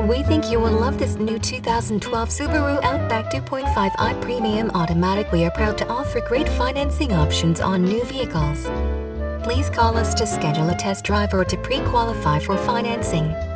We think you will love this new 2012 Subaru Outback 2.5i Premium Automatic. We are proud to offer great financing options on new vehicles. Please call us to schedule a test drive or to pre-qualify for financing.